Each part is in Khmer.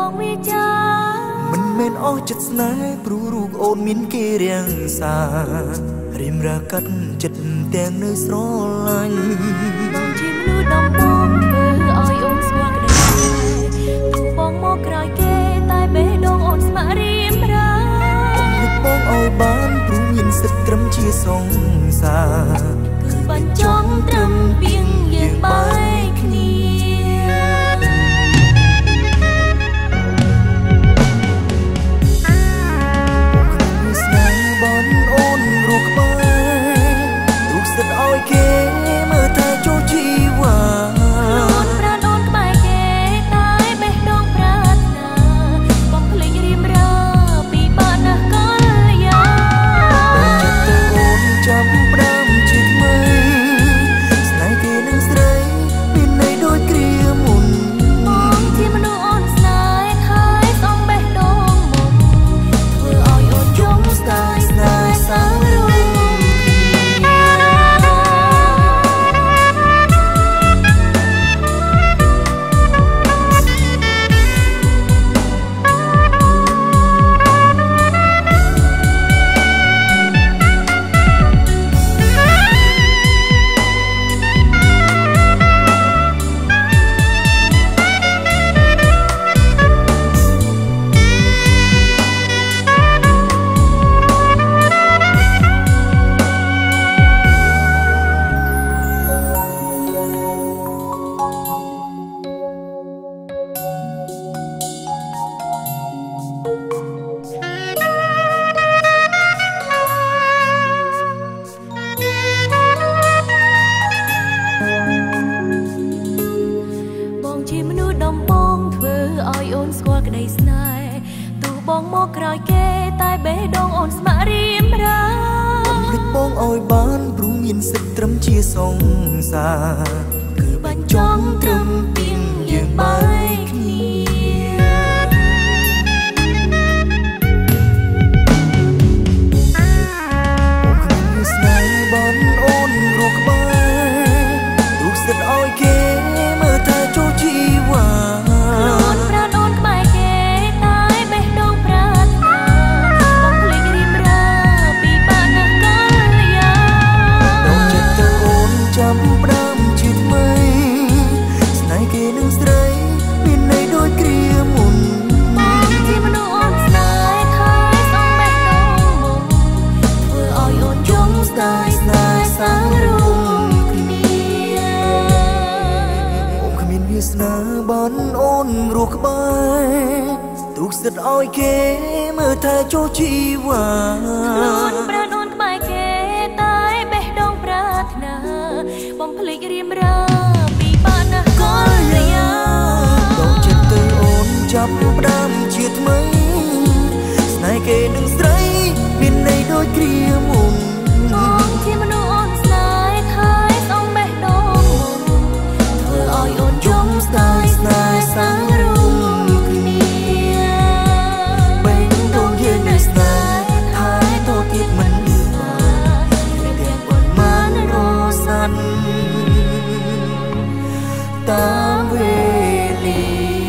ងវាចាមិនមែនអស់ចិត្តស្នេហ៍ព្រោះរូបអូនមានគេរាំងសារៀមរាកាត់ចិត្តទាំងនៅស្រឡាញ់បងជាមនុស្សដំបងធ្វើឲ្យអូនស្គាល់ក្តីទូបងមកក្រោយគេតែបេះដូងអូនស្ម័គ្ររៀមរាអូនលឹកបងឲ្យបានព្រោះមានសិទ្ធិត្រឹមជាសង្សារគឺបញ្ចង់ត្រឹមពីងយើងបែកគ្នាឲ្យគេមើលតែចូលជីវ៉ាអូនប្រាណអូនក្បែរគេតែបេះដូងប្រាថ្នាបំភ្លេចរៀមរាពីបាណាស់កលយាចិត្តទៅអូនចាំផ្ដើមជាថ្មីស្នេហ៍គេនឹងស្រីមានន័យដូចគ្រាមុនបងជាមនុស្សអូនស្នេហ៍ហើយស្អងបេះដូងមុនធ្វើឲ្យអូនយំស្ដាយស្នេហ៍សារុងជាមនុស្សដំបងធ្វើឲ្យអូនស្គាល់ក្តីស្នេហ៍ទូបងមកក្រោយគេតែបេះដូងអូនស្ម័គ្ររៀមរាបំភ្លេចបងឲ្យបានព្រោះមានសិទ្ធិត្រឹមជាសង្សារគឺបញ្ចង់ត្រឹមពីងយើងបែកគ្នាអូនគ្មានស្នេហ៍បានអូនរស់ក្បែរទូសិទ្ធឲ្យគេមើលតែចូលជីវ៉ាអូនប្រាណអូនក្បែរគេតែបេះដូងប្រាថ្នាបំភ្លេចរៀមរាពីបាណាស់កលយាដល់ចិត្តទៅអូនចាំផ្ដើមជាថ្មីស្នេហ៍គេនឹងស្រីមានន័យដូចគ្រាមុនបងជាមនុស្សអូនស្នេហ៍ហើយស្អងបេះដូងមុនធ្វើឲ្យអូនយំស្ដាយស្នេហ៍សារុងវាសនាបានអូនរស់ក្បែរទូកសិតឲ្យគេមើលតែចូលជីវ៉ាខ្លួនប្រាណអូនក្បែរគេតែបេះដូងប្រាថ្នាបំភ្លេចរៀមរាពីបាណាស់កលយាដល់ចិត្តទៅអូនចាប់ផ្ដើមជាថ្មីស្នេហ៍គេនឹងស្រីមានន័យដូចគ្រាមុនបងជាមនុស្សអូនស្នេហ៍ហើយស្អងបេះដូងមុនធ្វើឲ្យអូនយំស្ដាយស្នេហ៍សារុងគ្នាបេះដូងយើងនៅស្នេហ៍ហើយតទៀតមិនបានទាំងប៉ុន្មានរសាត់តាមវេលា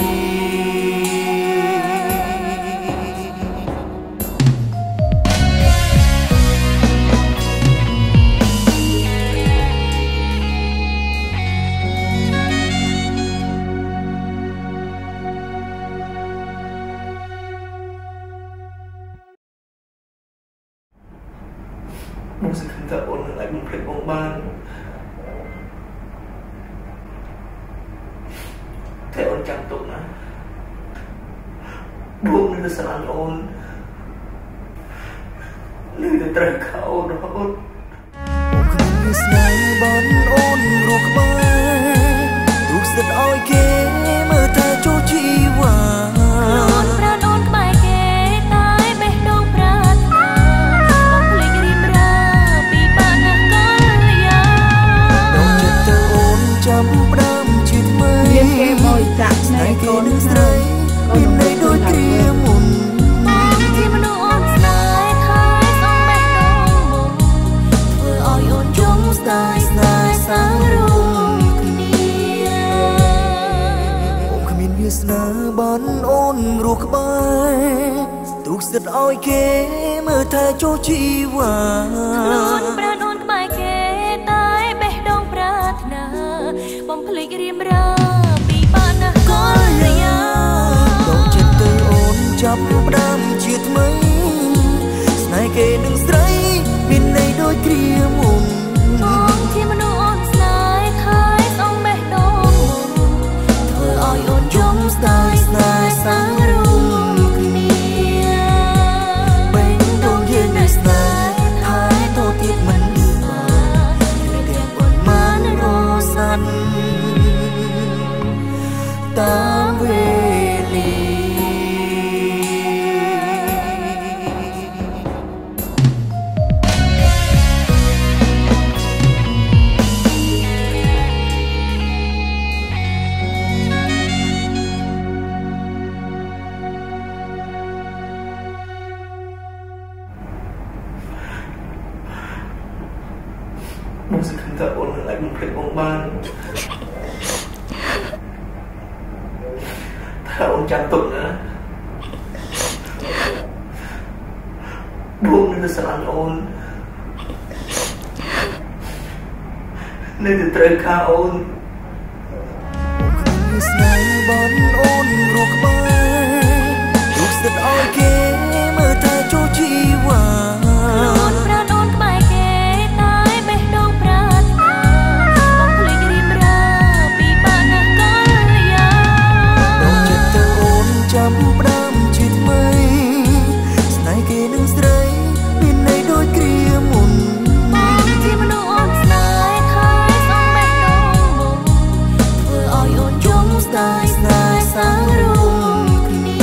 បងសង្ឃឹមថាអូននឹងអាចបំភ្លេចបងបានតែអូនចាំទុកណាបងនឹងស្រឡាញ់អូននឹងទៅត្រូវខោអូនរហូតបងគ្មានវាស្នេហ៍បានអូនរស់ក្បែរទូកសិតឲ្យគេមើលតែចូលជីវ៉ាខ្លួនប្រាណអូនក្បែរគេតែបេះដូងប្រាថ្នាបំភ្លេចរៀមរាពីបាណាស់កលយាដល់ចិត្តទៅអូនចាំផ្ដើមជាថ្មីមានគេមកចាក់ស្នេហ៍គេនឹងស្រីមានន័យដូចគ្រាមុនបងជាមនុស្សអូនស្នេហ៍ហើយស្អងបេះដូងមុនធ្វើឲ្យអូនយំស្ដាយស្នេហ៍សារុងគ្នាអូនគ្មានវាវាសនាបនអូនរស់ក្បែរទុកសិតឲ្យគេមើលថែចូលជីវ៉ាខ្លួនប្រាណអូនក្បែរគេតែបេះដូងប្រាថ្នាបំភ្លេចរៀមរាពីបាណាកលយាដល់ចិត្តទៅអូនចាប់ផ្ដើមជាថ្មីស្នេហ៍គេនឹងស្រីមានន័យដូចគ្រាមុនបងជាមនុស្សអូនស្នេហ៍ខែស្អងបេះដូងធ្វើឲ្យអូនយំស្ដាយស្នេហ៍សាងរួមគ្នាបេះដូងយើងនៅស្នេហ៍ថែទៅទៀតមិនបានតែទាំងអូនបានរសាត់តាមវេលាបងសង្ឃឹមថាអូននឹងអាចបំភ្លេចបងបានថាអូនចាំទុកណាបងនឹងស្រឡាញ់អូននៅតែត្រូវការអូនអូនស្នេហ៍បនអូនរស់ក្បែរទុកសិតឲ្យគេមើលថែចូលជីវ៉ាខ្លួនប្រាណអូនក្បែរគេតែបេះដូងប្រាថ្នាបំភ្លេចរៀមរាពីបាណាកលយាដល់ចិត្តទៅអូនចាំផ្ដើមជាថ្មីស្នេហ៍គេនឹងស្រីមានន័យដូចគ្រាមុនបងជាមនុស្សអូនស្នេហ៍ខែស្អងបេះដូងមុនធ្វើឲ្យអូនយំស្ដាយស្នេហ៍សាងរួមគ្នា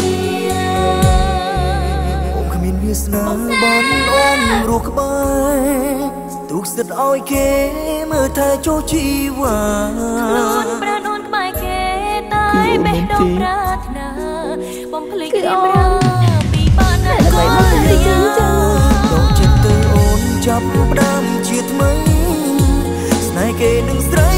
អូនគ្មានវាសនាបនអូនរស់ក្បែរទុកសិតឲ្យគេមើលថែចូលជីវ៉ាខ្លួនប្រាណអូនក្បែរគេតែបេះដូងប្រាថ្នាបំភ្លេចរៀមរាពីបាណាកលយាដល់ចិត្តទៅអូនចាប់ផ្ដើមជាថ្មីស្នេហ៍គេនឹងស្រី